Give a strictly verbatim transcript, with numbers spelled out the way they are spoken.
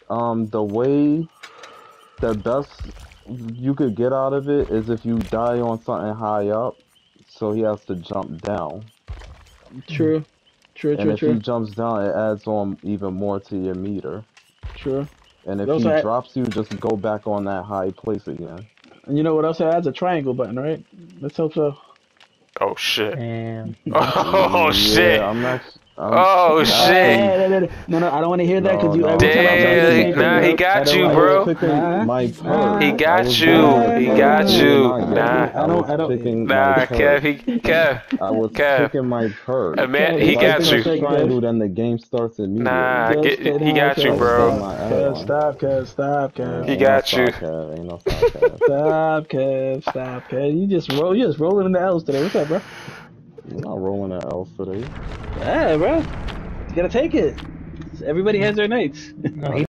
um, the way, the best you could get out of it is if you die on something high up, so he has to jump down. True. True, And true, if he true. jumps down, it adds on even more to your meter. True. And It if he also had, drops you, just go back on that high place again. and you know what else it adds? A triangle button, right? Let's hope so. Oh shit. Damn. Oh shit. Yeah, I'm not. I'm Oh actually. shit. Hey, no, no, no, no, I don't want to hear that because No, you no, every time I tell you the Damn. same thing, Nah, he bro. I got don't. you, I bro. was picking Nah, my perk. He nah, I got was you. going. nah, He nah, No, got you nah. did you. not get I, me. Nah. I I was don't, I don't. picking my Nah, Kev. perk. He, Kev. I was Kev. picking my perk. Uh, man, Kev, he If I got pick Kev, you. one second, Kev. triangle, then the game starts Nah, immediately. Kev, get, Kev, he nah, got you, Kev, Like bro. save stop, my Kev, add-on. stop, Kev, stop, Kev, He Uh, ain't no got you. stop, Kev. Ain't no stop, Kev. stop, Kev, stop, Kev. You just roll, you just rolling in the L's today. What's up, bro? I'm not rolling that L today. Yeah, bro. You gotta take it. Everybody has their nights. No, he